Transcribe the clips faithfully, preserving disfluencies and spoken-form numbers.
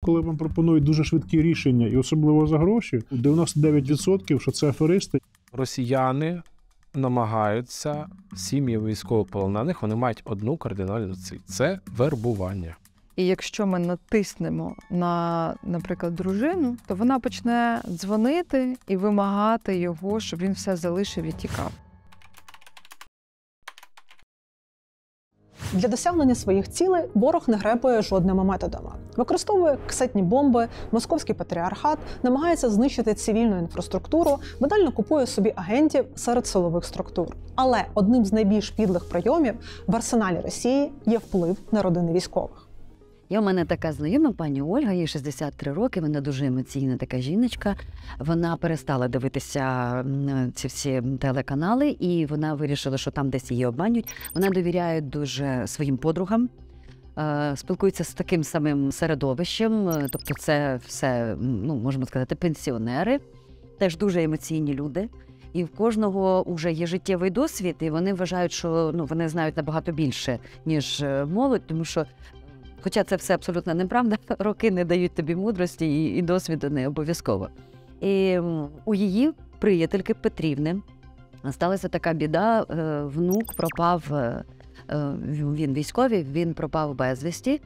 коли вам пропонують дуже швидкі рішення, і особливо за гроші, дев'яносто дев'ять відсотків, що це аферисти. Росіяни намагаються, сім'ї військовополонених, вони мають одну кардинальну ціль – це вербування. І якщо ми натиснемо на, наприклад, дружину, то вона почне дзвонити і вимагати його, щоб він все залишив і тікав. Для досягнення своїх цілей ворог не гребує жодними методами. Використовує касетні бомби, московський патріархат, намагається знищити цивільну інфраструктуру, банально купує собі агентів серед силових структур. Але одним з найбільш підлих прийомів в арсеналі Росії є вплив на родини військових. Є у мене така знайома, пані Ольга, їй шістдесят три роки, вона дуже емоційна така жіночка. Вона перестала дивитися ці всі телеканали, і вона вирішила, що там десь її обманюють. Вона довіряє дуже своїм подругам, спілкується з таким самим середовищем, тобто це все, ну, можемо сказати, пенсіонери, теж дуже емоційні люди. І в кожного вже є життєвий досвід, і вони вважають, що ну, вони знають набагато більше, ніж молодь, тому що хоча це все абсолютно неправда, роки не дають тобі мудрості і, і досвіду не обов'язково. І у її приятельки Петрівни сталася така біда, внук пропав, він військовий, він пропав безвісті.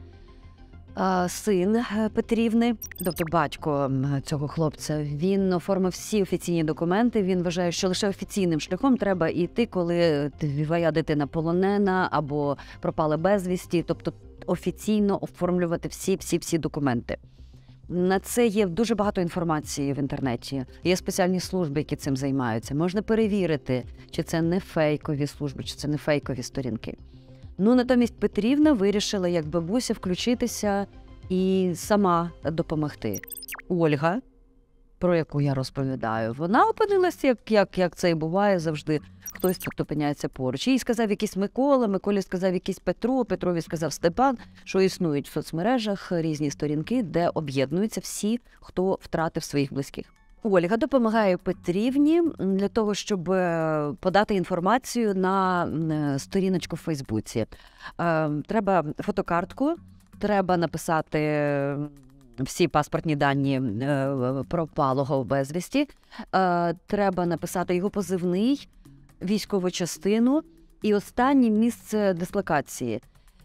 Син Петрівни, тобто батько цього хлопця, він оформив всі офіційні документи, він вважає, що лише офіційним шляхом треба йти, коли твоя дитина полонена або пропала безвісті, тобто офіційно оформлювати всі-всі-всі документи. На це є дуже багато інформації в інтернеті. Є спеціальні служби, які цим займаються. Можна перевірити, чи це не фейкові служби, чи це не фейкові сторінки. Ну, натомість Петрівна вирішила, як бабуся, включитися і сама допомогти. Ольга, про яку я розповідаю, вона опинилася, як, як, як це і буває завжди. Хтось тут опиняється поруч. Їй сказав якийсь Микола, Миколі сказав якийсь Петро, Петрові сказав Степан, що існують в соцмережах різні сторінки, де об'єднуються всі, хто втратив своїх близьких. Ольга допомагає Петрівні для того, щоб подати інформацію на сторіночку в Фейсбуці. Треба фотокартку, треба написати всі паспортні дані пропалого безвісті, треба написати його позивний, військову частину і останнє місце дислокації.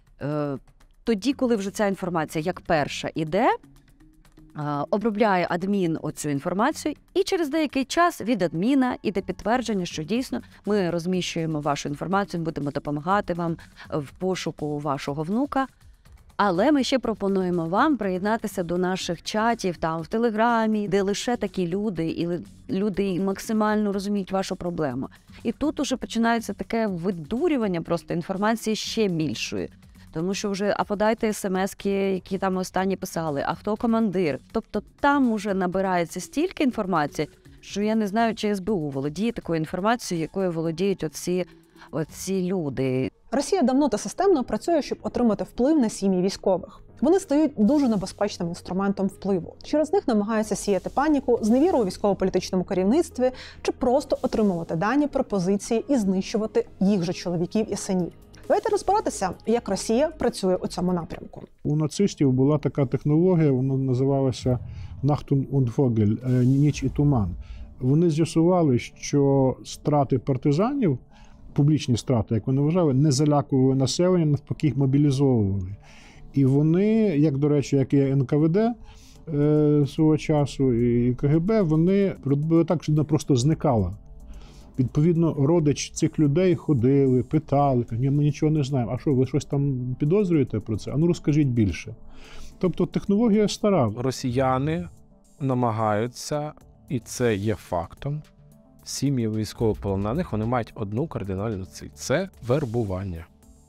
Тоді, коли вже ця інформація як перша іде, обробляє адмін оцю інформацію, і через деякий час від адміна іде підтвердження, що дійсно ми розміщуємо вашу інформацію, будемо допомагати вам в пошуку вашого внука. Але ми ще пропонуємо вам приєднатися до наших чатів там в Телеграмі, де лише такі люди, і люди максимально розуміють вашу проблему. І тут уже починається таке видурювання просто інформації ще більшої. Тому що вже, а подайте смски, які там останні писали, а хто командир. Тобто там уже набирається стільки інформації, що я не знаю, чи ес бе у володіє такою інформацією, якою володіють оці, оці люди. Росія давно та системно працює, щоб отримати вплив на сім'ї військових. Вони стають дуже небезпечним інструментом впливу. Через них намагаються сіяти паніку, зневіру у військово-політичному керівництві чи просто отримувати дані, пропозиції і знищувати їх же чоловіків і синів. Давайте розбиратися, як Росія працює у цьому напрямку. У нацистів була така технологія, вона називалася «Nacht und Vogel» – «Ніч і туман». Вони з'ясували, що страти партизанів, публічні страти, як вони вважали, не залякували населення, навпаки їх мобілізовували. І вони, як, до речі, як і ен ка ве де е, свого часу, і ка ге бе, вони робили так, що вона просто зникала. Відповідно, родич цих людей ходили, питали, ні, ми нічого не знаємо. А що, ви щось там підозрюєте про це? А ну розкажіть більше. Тобто технологія стара. Росіяни намагаються, і це є фактом, сім'ї військовополонених, вони мають одну кардинальну ціль – це вербування.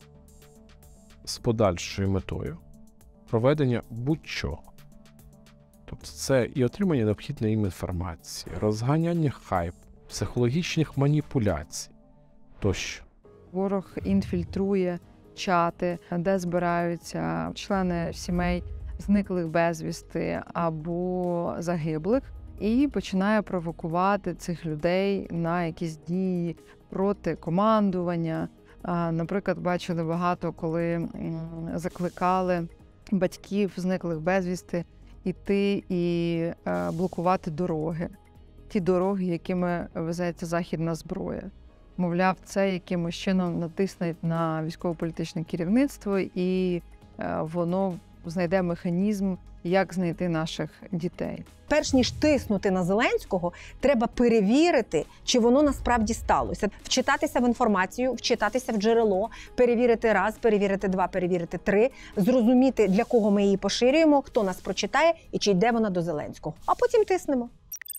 З подальшою метою проведення будь-чого. Тобто це і отримання необхідної їм інформації, розганяння хайпу, психологічних маніпуляцій тощо. Ворог інфільтрує чати, де збираються члени сімей зниклих безвісти або загиблих, і починає провокувати цих людей на якісь дії проти командування. Наприклад, бачили багато, коли закликали батьків зниклих безвісти іти і е, блокувати дороги. Ті дороги, якими везеться західна зброя. Мовляв, це якимось чином натисне на військово-політичне керівництво і е, воно знайде механізм, як знайти наших дітей. Перш ніж тиснути на Зеленського, треба перевірити, чи воно насправді сталося. Вчитатися в інформацію, вчитатися в джерело, перевірити раз, перевірити два, перевірити три, зрозуміти, для кого ми її поширюємо, хто нас прочитає і чи йде вона до Зеленського. А потім тиснемо.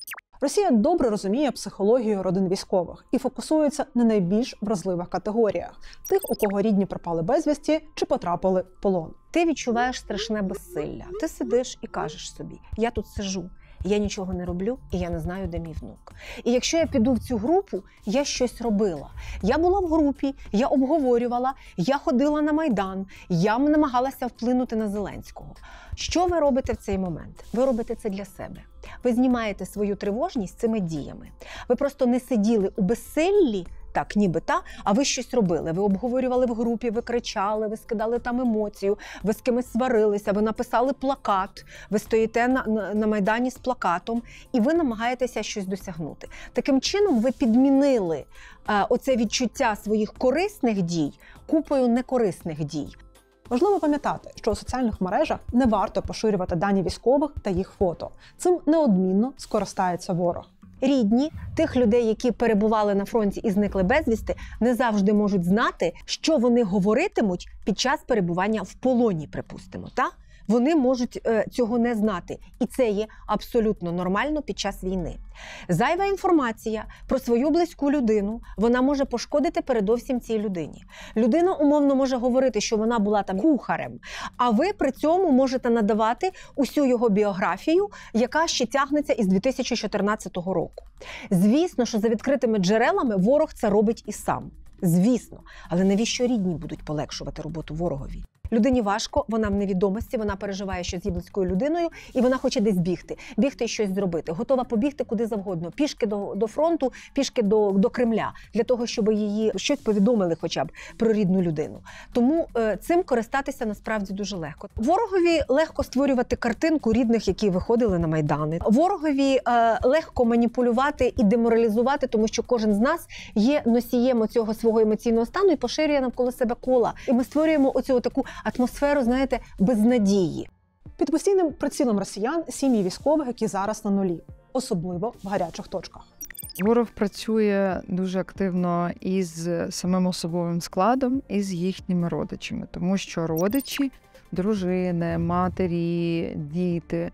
Росія добре розуміє психологію родин військових і фокусується на найбільш вразливих категоріях – тих, у кого рідні пропали безвісті чи потрапили в полон. Ти відчуваєш страшне безсилля. Ти сидиш і кажеш собі: я тут сижу, я нічого не роблю, і я не знаю, де мій внук. І якщо я піду в цю групу, я щось робила. Я була в групі, я обговорювала, я ходила на Майдан, я намагалася вплинути на Зеленського. Що ви робите в цей момент? Ви робите це для себе. Ви знімаєте свою тривожність цими діями. Ви просто не сиділи у безсиллі, так, ніби та, а ви щось робили. Ви обговорювали в групі, ви кричали, ви скидали там емоцію, ви з кимось сварилися, ви написали плакат, ви стоїте на, на, на Майдані з плакатом, і ви намагаєтеся щось досягнути. Таким чином ви підмінили е, оце відчуття своїх корисних дій купою некорисних дій. Важливо пам'ятати, що у соціальних мережах не варто поширювати дані військових та їх фото. Цим неодмінно скористається ворог. Рідні тих людей, які перебували на фронті і зникли безвісти, не завжди можуть знати, що вони говоритимуть під час перебування в полоні, припустимо. Та? Вони можуть е, цього не знати. І це є абсолютно нормально під час війни. Зайва інформація про свою близьку людину, вона може пошкодити передовсім цій людині. Людина умовно може говорити, що вона була там кухарем, а ви при цьому можете надавати усю його біографію, яка ще тягнеться із дві тисячі чотирнадцятого року. Звісно, що за відкритими джерелами ворог це робить і сам. Звісно. Але навіщо рідні будуть полегшувати роботу ворогові? Людині важко, вона в невідомості, вона переживає, що з її близькою людиною, і вона хоче десь бігти, бігти і щось зробити. Готова побігти куди завгодно, пішки до, до фронту, пішки до, до Кремля, для того, щоб її щось повідомили хоча б про рідну людину. Тому е, цим користатися насправді дуже легко. Ворогові легко створювати картинку рідних, які виходили на Майдани. Ворогові е, легко маніпулювати і деморалізувати, тому що кожен з нас є носієм оцього свого емоційного стану і поширює навколо себе кола. І ми створюємо оцю таку атмосферу, знаєте, безнадії. Під постійним прицілом росіян сім'ї військових, які зараз на нулі, особливо в гарячих точках. Ворог працює дуже активно із самим особовим складом, і з їхніми родичами, тому що родичі, дружини, матері, діти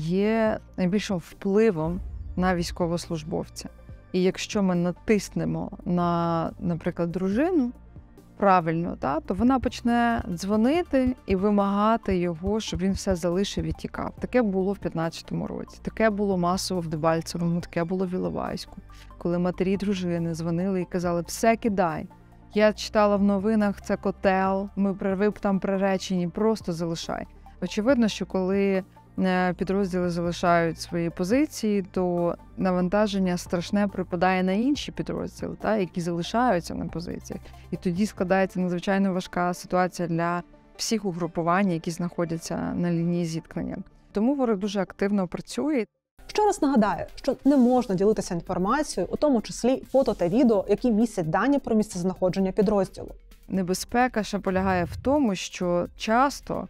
є найбільшим впливом на військовослужбовця. І якщо ми натиснемо на, наприклад, дружину, правильно, та, то вона почне дзвонити і вимагати його, щоб він все залишив і тікав. Таке було в п'ятнадцятому році, таке було масово в Дебальцевому, таке було в Іловайську, коли матері дружини дзвонили і казали: все кидай. Я читала в новинах, це котел, ми ви там приречені, просто залишай. Очевидно, що коли підрозділи залишають свої позиції, то навантаження страшне припадає на інші підрозділи, та, які залишаються на позиціях. І тоді складається надзвичайно важка ситуація для всіх угрупувань, які знаходяться на лінії зіткнення. Тому ворог дуже активно працює. Ще раз нагадаю, що не можна ділитися інформацією, у тому числі фото та відео, які містять дані про місцезнаходження підрозділу. Небезпека ще полягає в тому, що часто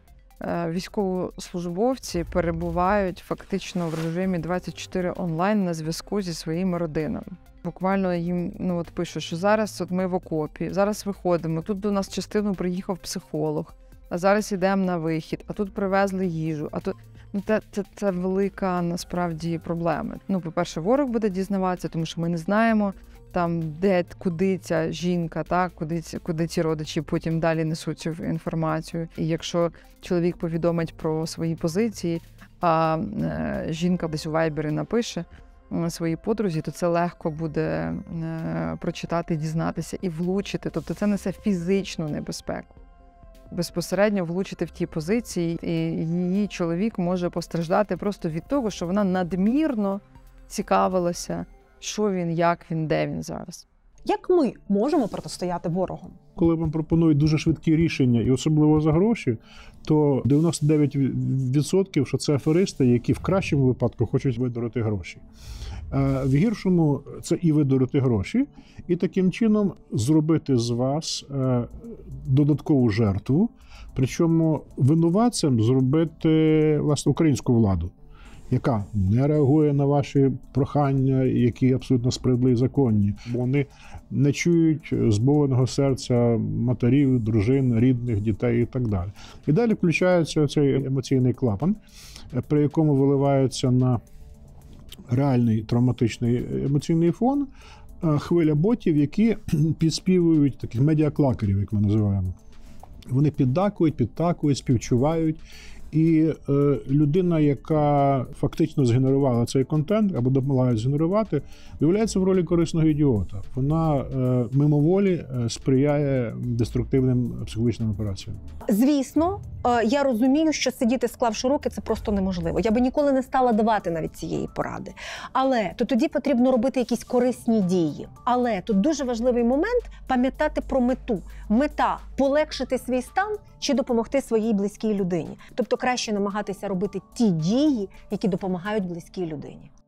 військовослужбовці перебувають фактично в режимі двадцять чотири онлайн на зв'язку зі своїми родинами. Буквально їм ну, от пишуть, що зараз от ми в окопі, зараз виходимо, тут до нас частину приїхав психолог, а зараз йдемо на вихід, а тут привезли їжу, а тут... Ну, це, це, це велика, насправді, проблема. Ну, по-перше, ворог буде дізнаватися, тому що ми не знаємо, там, де, куди ця жінка, так, куди, куди ці родичі потім далі несуть цю інформацію. І якщо чоловік повідомить про свої позиції, а е, жінка десь у вайбері напише е, своїй подрузі, то це легко буде е, прочитати, дізнатися і влучити. Тобто це несе фізичну небезпеку. Безпосередньо влучити в ті позиції, і її чоловік може постраждати просто від того, що вона надмірно цікавилася, що він, як він, де він зараз. Як ми можемо протистояти ворогу? Коли вам пропонують дуже швидкі рішення, і особливо за гроші, то дев'яносто дев'ять відсотків, що це аферисти, які в кращому випадку хочуть видурити гроші. В гіршому це і видурити гроші, і таким чином зробити з вас додаткову жертву, причому винуватцем зробити, власне, українську владу, яка не реагує на ваші прохання, які абсолютно справедливі і законні. Вони не чують зболеного серця матерів, дружин, рідних, дітей і так далі. І далі включається цей емоційний клапан, при якому виливається на реальний травматичний емоційний фон хвиля ботів, які підспівують, таких медіаклакерів, як ми називаємо. Вони піддакують, підтакують, співчувають. І е, людина, яка фактично згенерувала цей контент або допомагає згенерувати, виявляється в ролі корисного ідіота. Вона е, мимоволі сприяє деструктивним психологічним операціям. Звісно, е, я розумію, що сидіти, склавши руки, це просто неможливо. Я би ніколи не стала давати навіть цієї поради. Але то тоді потрібно робити якісь корисні дії. Але тут дуже важливий момент пам'ятати про мету. Мета – полегшити свій стан чи допомогти своїй близькій людині. Тобто краще намагатися робити ті дії, які допомагають близькій людині.